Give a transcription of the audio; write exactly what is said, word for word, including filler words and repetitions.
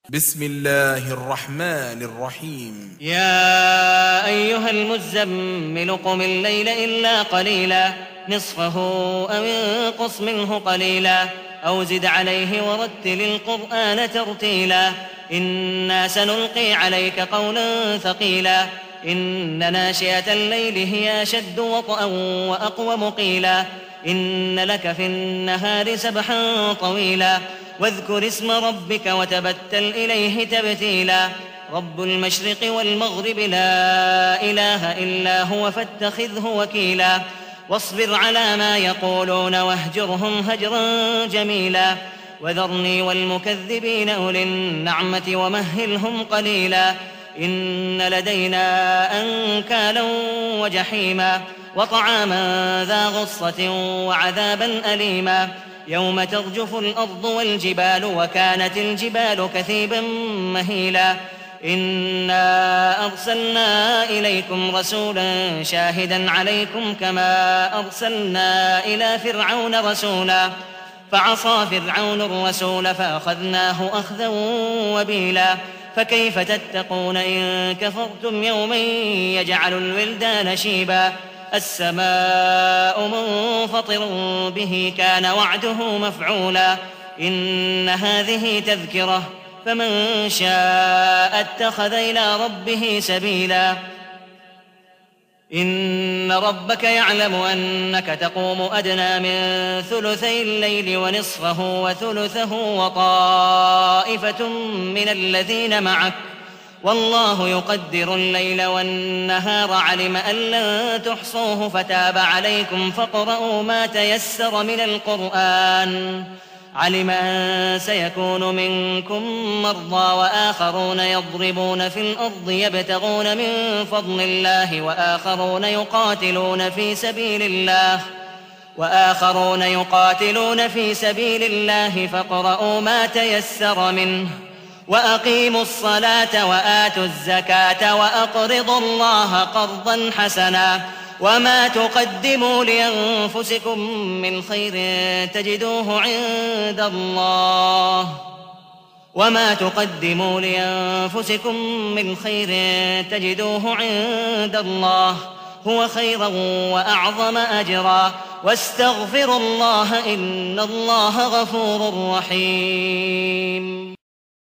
بسم الله الرحمن الرحيم. يا أيها المزمل قم الليل إلا قليلا نصفه أو انقص منه قليلا أو زد عليه ورتل القرآن ترتيلا إنا سنلقي عليك قولا ثقيلا إن ناشئة الليل هي أشد وطئا وأقوم قيلا إن لك في النهار سبحا طويلا واذكر اسم ربك وتبتل إليه تبتيلا رب المشرق والمغرب لا إله إلا هو فاتخذه وكيلا واصبر على ما يقولون واهجرهم هجرا جميلا وذرني والمكذبين أولي النعمة ومهلهم قليلا إن لدينا أنكالا وجحيما وطعاما ذا غصة وعذابا أليما يوم ترجف الأرض والجبال وكانت الجبال كثيبا مهيلا إنا أرسلنا إليكم رسولا شاهدا عليكم كما أرسلنا إلى فرعون رسولا فعصى فرعون الرسول فأخذناه أخذا وبيلا فكيف تتقون إن كفرتم يوما يجعل الولدان شيبا السماء منفطر به كان وعده مفعولا إن هذه تذكرة فمن شاء اتخذ إلى ربه سبيلا إن ربك يعلم أنك تقوم أدنى من ثلثي الليل ونصفه وثلثه وطائفة من الذين معك والله يقدر الليل والنهار علم أن لن تحصوه فتاب عليكم فاقرؤوا ما تيسر من القرآن علم أن سيكون منكم مرضى وآخرون يضربون في الأرض يبتغون من فضل الله وآخرون يقاتلون في سبيل الله وآخرون يقاتلون في سبيل الله فاقرؤوا ما تيسر منه وأقيموا الصلاة وآتوا الزكاة وأقرضوا الله قرضا حسنا وما تقدموا لأنفسكم من خير تجدوه عند الله وما تقدموا لأنفسكم من خير تجدوه عند الله هو خيرا وأعظم أجرا واستغفروا الله إن الله غفور رحيم.